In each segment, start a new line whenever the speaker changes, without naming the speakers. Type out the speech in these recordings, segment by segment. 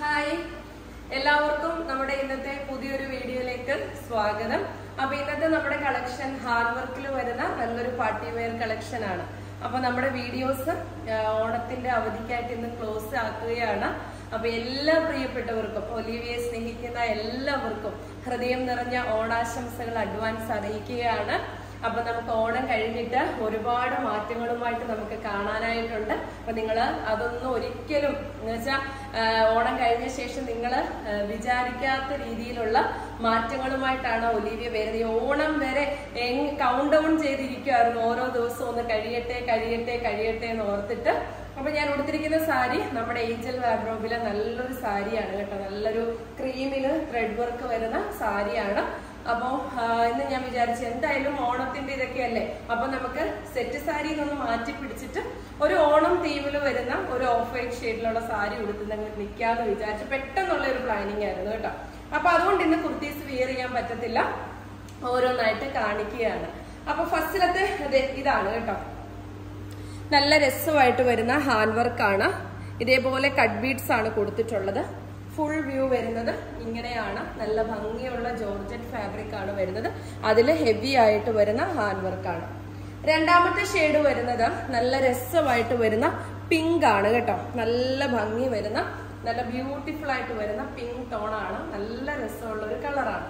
Hi, എല്ലാവർക്കും നമ്മുടെ ഇന്നത്തെ പുതിയൊരു വീഡിയോയിലേക്ക് സ്വാഗതം. അപ്പൊ ഇന്നത്തെ നമ്മുടെ കളക്ഷൻ ഹാർഡ് വർക്കിൽ വരുന്ന നല്ലൊരു പാർട്ടി വെയർ കളക്ഷൻ ആണ്. അപ്പൊ നമ്മുടെ വീഡിയോസ് ഓണത്തിന്റെ അവധിക്കായിട്ട് ഇന്ന് ക്ലോസ് ആക്കുകയാണ്. അപ്പൊ എല്ലാ പ്രിയപ്പെട്ടവർക്കും, ഒലിവിയെ സ്നേഹിക്കുന്ന എല്ലാവർക്കും ഹൃദയം നിറഞ്ഞ ഓണാശംസകൾ അഡ്വാൻസ് അറിയിക്കുകയാണ്. അപ്പൊ നമുക്ക് ഓണം കഴിഞ്ഞിട്ട് ഒരുപാട് മാറ്റങ്ങളുമായിട്ട് നമുക്ക് കാണാനായിട്ടുണ്ട്. അപ്പൊ നിങ്ങള് അതൊന്നും ഒരിക്കലും എന്ന് വെച്ചാൽ ഓണം കഴിഞ്ഞ ശേഷം നിങ്ങൾ വിചാരിക്കാത്ത രീതിയിലുള്ള മാറ്റങ്ങളുമായിട്ടാണ് ഒലിവിയ വരുന്നത്. ഓണം വരെ കൗണ്ട് ഡൗൺ ചെയ്തിരിക്കുമായിരുന്നു, ഓരോ ദിവസവും ഒന്ന് കഴിയട്ടെ കഴിയട്ടെ കഴിയട്ടെ എന്ന് ഓർത്തിട്ട്. അപ്പൊ ഞാൻ ഉടുത്തിരിക്കുന്ന സാരി നമ്മുടെ ഏഞ്ചൽ വാർഡ്രോബിലെ നല്ലൊരു സാരിയാണ് കേട്ടോ. നല്ലൊരു ക്രീമില് ത്രെഡ് വർക്ക് വരുന്ന സാരിയാണ്. അപ്പൊ ഇന്ന് ഞാൻ വിചാരിച്ചു എന്തായാലും ഓണത്തിന്റെ ഇതൊക്കെയല്ലേ, അപ്പൊ നമുക്ക് സെറ്റ് സാരി ഒന്ന് മാറ്റി പിടിച്ചിട്ട് ഒരു ഓണം തീമില് വരുന്ന ഒരു ഓഫ് വൈറ്റ് ഷെയ്ഡിലുള്ള സാരി ഉടുത്തുന്നെങ്കിൽ നിൽക്കാന്ന് വിചാരിച്ചു. പെട്ടെന്നുള്ള ഒരു പ്ലാനിങ് ആയിരുന്നു കേട്ടോ. അപ്പൊ അതുകൊണ്ട് ഇന്ന് കുർത്തീസ് വിയർ ചെയ്യാൻ പറ്റത്തില്ല, ഓരോന്നായിട്ട് കാണിക്കുകയാണ്. അപ്പൊ ഫസ്റ്റിലത്തെ ഇതാണ് കേട്ടോ. നല്ല രസമായിട്ട് വരുന്ന ഹാൻഡ് വർക്കാണ്. ഇതേപോലെ കട്ട് ബീഡ്സ് ആണ് കൊടുത്തിട്ടുള്ളത്. ഫുൾ വ്യൂ വരുന്നത് ഇങ്ങനെയാണ്. നല്ല ഭംഗിയുള്ള ജോർജറ്റ് ഫാബ്രിക് ആണ് വരുന്നത്. അതിൽ ഹെവി ആയിട്ട് വരുന്ന ഹാൻഡ് വർക്കാണ്. രണ്ടാമത്തെ ഷെയ്ഡ് വരുന്നത് നല്ല രസമായിട്ട് വരുന്ന പിങ്ക് ആണ് കേട്ടോ. നല്ല ഭംഗി വരുന്ന, നല്ല ബ്യൂട്ടിഫുൾ ആയിട്ട് വരുന്ന പിങ്ക് ടോൺ ആണ്. നല്ല രസമുള്ള ഒരു കളറാണ്.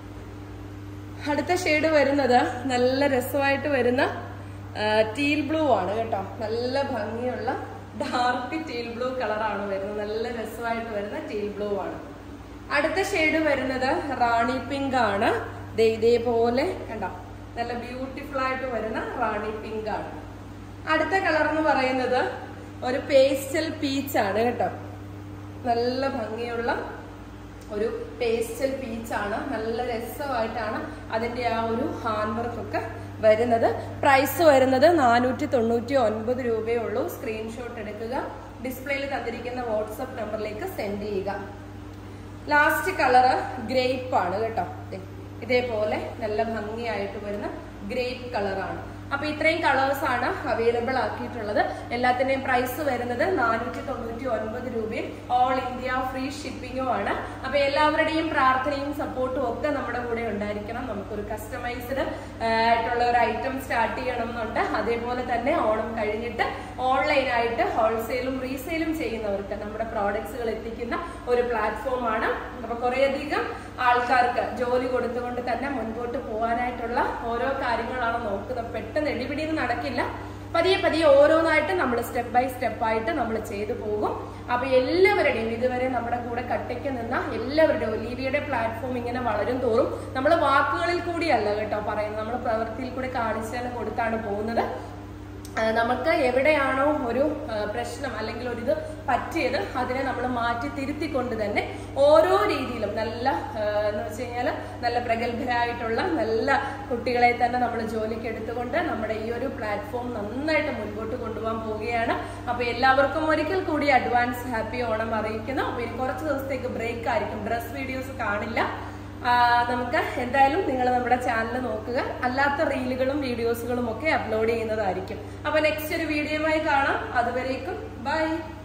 അടുത്ത ഷെയ്ഡ് വരുന്നത് നല്ല രസമായിട്ട് വരുന്ന ടീൽ ബ്ലൂ ആണ് കേട്ടോ. നല്ല ഭംഗിയുള്ള ഡാർക്ക് ടീൽ ബ്ലൂ കളറാണ് വരുന്നത്. നല്ല രസമായിട്ട് വരുന്ന ടീൽ ബ്ലൂ ആണ്. അടുത്ത ഷെയ്ഡ് വരുന്നത് റാണി പിങ്ക് ആണ്. ഇതേപോലെ കണ്ടോ, നല്ല ബ്യൂട്ടിഫുൾ ആയിട്ട് വരുന്ന റാണി പിങ്ക് ആണ്. അടുത്ത കളർ എന്ന് പറയുന്നത് ഒരു പേസ്റ്റൽ പീച്ച് ആണ് കേട്ടോ. നല്ല ഭംഗിയുള്ള ഒരു പേസ്റ്റൽ പീച്ച് ആണ്. നല്ല രസമായിട്ടാണ് അതിന്റെ ആ ഒരു ഹാൻഡ് വർക്ക് ഒക്കെ വരുന്നത്. പ്രൈസ് വരുന്നത് 499 രൂപയേ ഉള്ളൂ. സ്ക്രീൻഷോട്ട് എടുക്കുക, ഡിസ്പ്ലേയിൽ തന്നിരിക്കുന്ന വാട്സപ്പ് നമ്പറിലേക്ക് സെൻഡ് ചെയ്യുക. ലാസ്റ്റ് കളറ് ഗ്രേപ്പ് ആണ് കേട്ടോ. ഇതേപോലെ നല്ല ഭംഗിയായിട്ട് വരുന്ന ഗ്രേപ്പ് കളറാണ്. അപ്പൊ ഇത്രയും കളേഴ്സ് ആണ് അവൈലബിൾ ആക്കിയിട്ടുള്ളത്. എല്ലാത്തിന്റെയും പ്രൈസ് വരുന്നത് 499 രൂപയും ഓൾ ഇന്ത്യ ഫ്രീ ഷിപ്പിംഗും ആണ്. അപ്പൊ എല്ലാവരുടെയും പ്രാർത്ഥനയും സപ്പോർട്ടും ഒക്കെ നമ്മുടെ കൂടെ ഉണ്ടായിരിക്കണം. നമുക്കൊരു കസ്റ്റമൈസ്ഡ് ആയിട്ടുള്ള ഒരു ഐറ്റം സ്റ്റാർട്ട് ചെയ്യണം എന്നുണ്ട്. അതേപോലെ തന്നെ ഓണം കഴിഞ്ഞിട്ട് ഓൺലൈനായിട്ട് ഹോൾസെയിലും റീസെയിലും ചെയ്യുന്നവർക്ക് നമ്മുടെ പ്രോഡക്ട്സുകൾ എത്തിക്കുന്ന ഒരു പ്ലാറ്റ്ഫോം ആണ്. അപ്പൊ കുറേയധികം ആൾക്കാർക്ക് ജോലി കൊടുത്തുകൊണ്ട് തന്നെ മുൻപോട്ട് പോകാനായിട്ടുള്ള ഓരോ കാര്യങ്ങളാണ് നോക്കുന്നത്. പെട്ടെന്ന് എടിപിടിന്ന് നടക്കില്ല. പതിയെ പതിയെ ഓരോന്നായിട്ട് നമ്മൾ സ്റ്റെപ്പ് ബൈ സ്റ്റെപ്പ് ആയിട്ട് നമ്മൾ ചെയ്തു പോകും. അപ്പൊ എല്ലാവരുടെയും ഇതുവരെ നമ്മുടെ കൂടെ കട്ടയ്ക്ക് നിന്ന എല്ലാവരുടെയും ഒലിവിയുടെ പ്ലാറ്റ്ഫോം ഇങ്ങനെ വളരും തോറും നമ്മൾ വാക്കുകളിൽ കൂടിയല്ല കേട്ടോ പറയുന്നത്, നമ്മൾ പ്രവൃത്തിയിൽ കൂടി കാണിച്ചാലും കൊടുത്താണ് പോകുന്നത്. നമുക്ക് എവിടെയാണോ ഒരു പ്രശ്നം അല്ലെങ്കിൽ ഒരു ഇത് പറ്റിയത് അതിനെ നമ്മൾ മാറ്റി തിരുത്തിക്കൊണ്ട് തന്നെ ഓരോ രീതിയിലും നല്ല എന്ന് വെച്ച് കഴിഞ്ഞാൽ നല്ല പ്രഗത്ഭരായിട്ടുള്ള നല്ല കുട്ടികളെ തന്നെ നമ്മൾ ജോലിക്ക് എടുത്തുകൊണ്ട് നമ്മുടെ ഈ ഒരു പ്ലാറ്റ്ഫോം നന്നായിട്ട് മുൻപോട്ട് കൊണ്ടുപോകാൻ പോവുകയാണ്. അപ്പൊ എല്ലാവർക്കും ഒരിക്കൽ കൂടി അഡ്വാൻസ് ഹാപ്പി ഓണം അറിയിക്കുന്നു. അപ്പൊ ഇനി കുറച്ച് ദിവസത്തേക്ക് ബ്രേക്ക് ആയിരിക്കും, ഡ്രസ് വീഡിയോസ് കാണില്ല. നമുക്ക് എന്തായാലും നിങ്ങൾ നമ്മുടെ ചാനൽ നോക്കുക. അല്ലാത്ത റീലുകളും വീഡിയോസുകളും ഒക്കെ അപ്ലോഡ് ചെയ്യുന്നതായിരിക്കും. അപ്പൊ നെക്സ്റ്റ് ഒരു വീഡിയോയുമായി കാണാം. അതുവരേക്കും ബൈ.